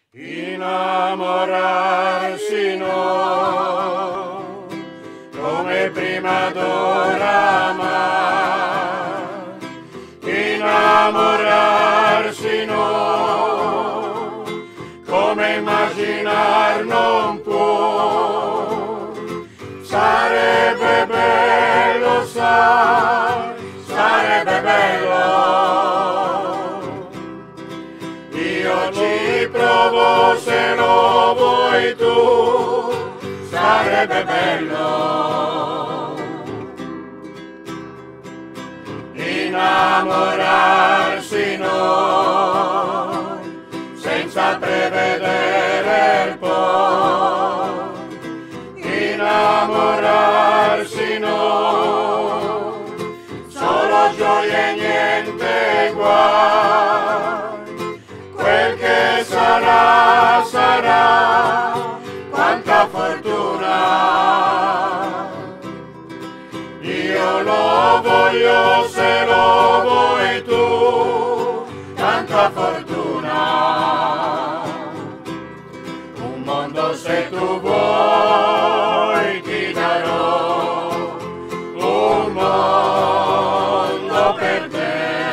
Innamorarsi no, come prima d'ora mai. Innamorarsi no, come immaginar non può. Sarebbe bello, sai, sarebbe bello. Io ci provo se lo vuoi tu, sarebbe bello. Innamorarsi noi, senza prevedere il poi. Innamorarsi noi, solo gioia e niente guai. Quel che sarà, sarà, quanta fortuna. Io lo voglio se lo vuoi tu, tanta fortuna. Un mondo se tu vuoi ti darò, un mondo per te.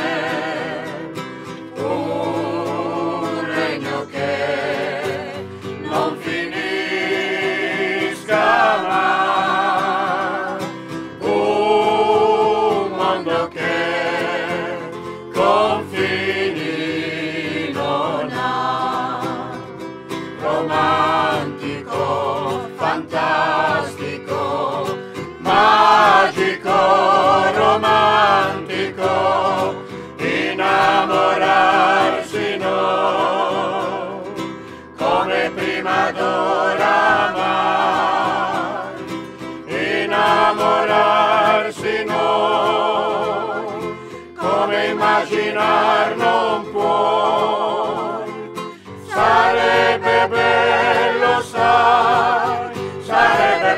Non finisca mai, un mondo che confini non ha. Romantico, fantastico, magico, romantico, innamorarsi no, come prima d'ora mai. Innamorarsi no, come immaginar non puoi. Sarebbe bello, sai, sarebbe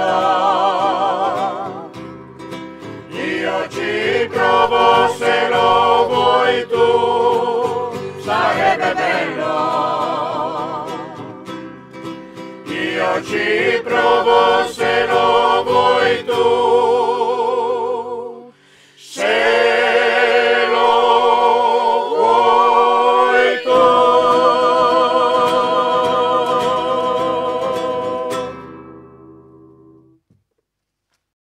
bello. Io ci provo se lo vuoi tu, sarebbe bello. Io ci provo se lo vuoi tu.